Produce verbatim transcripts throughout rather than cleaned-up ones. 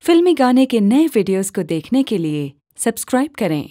फिल्मी गाने के नए वीडियोस को देखने के लिए सब्सक्राइब करें।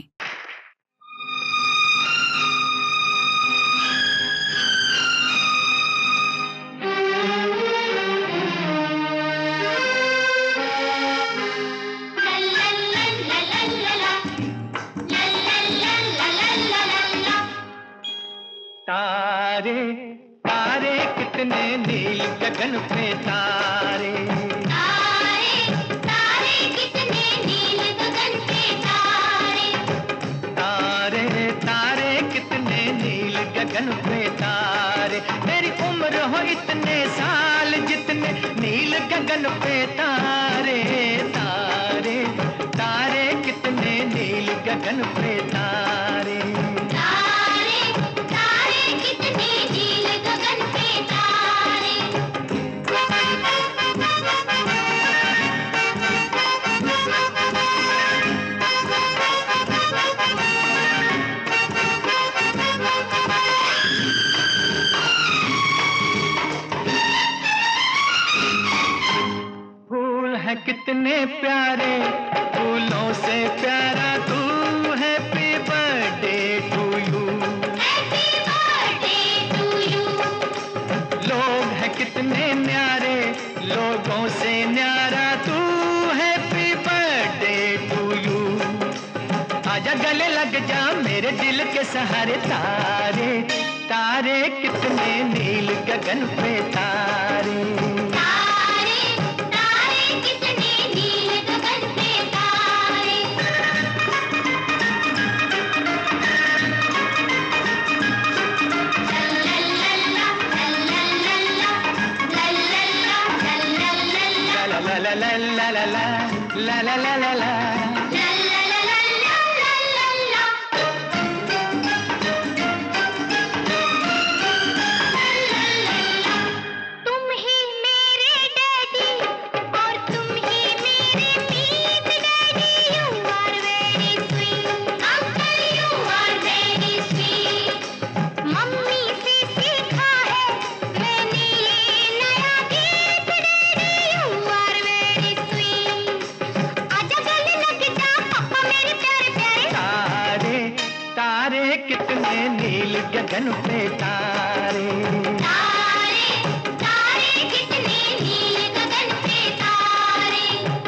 तारे तारे कितने नील गगन पे तारे, तारे तारे कितने नील गगन पे तारे, तारे तारे कितने नील गगन पे तारे। मेरी उम्र हो इतने साल जितने नील गगन पे तारे, तारे तारे कितने नील गगन पे तारे। कितने प्यारे फूलों से प्यारा तू, happy birthday to you, happy birthday to you. लोग हैं कितने न्यारे लोगों से न्यारा तू, हैप्पी बर्थडे टू यू। आजा गले लग जा मेरे दिल के सहारे, तारे तारे कितने नील गगन पे तारे। La la la la la la la la la la तुम ही मेरे डैडी और तुम ही मेरे मीत daddy, you are very sweet uncle, you are very sweet. Mummy से सीखा है मैंने ये नया गीत daddy, you are very sweet. आजा गले लग जा पापा मेरे प्यारे प्यारे। तारे तारे कितने नील गगन पे तारे, तारे तारे कितने नील गगन पे तारे।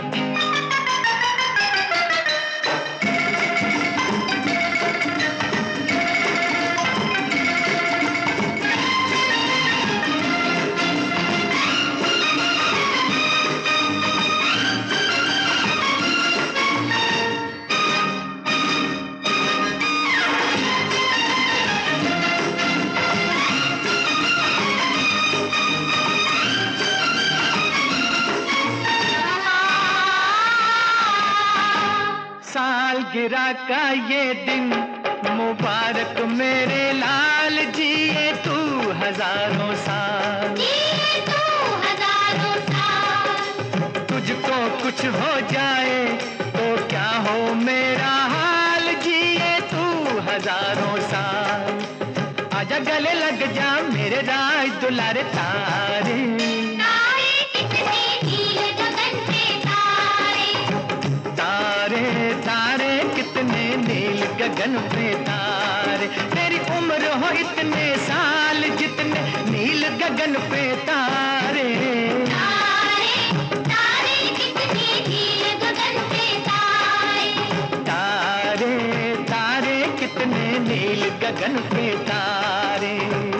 सालगिरह का ये दिन मुबारक मेरे लाल, जिए तू हजारों साल, जिए तू हजारों साल। तुझको कुछ हो जाए तो क्या हो मेरा हाल, जिए तू हजारों साल। आजा गले लग जा मेरे राज दुलारे, तारे तारे कितने नील गगन पे तारे, तारे तारे कितने नील गगन पे तारे। तेरी उम्र हो इतने साल जितने नील गगन पे तारे। तारे तारे कितने नील गगन पे तारे, तारे तारे कितने नील गगन पे तारे।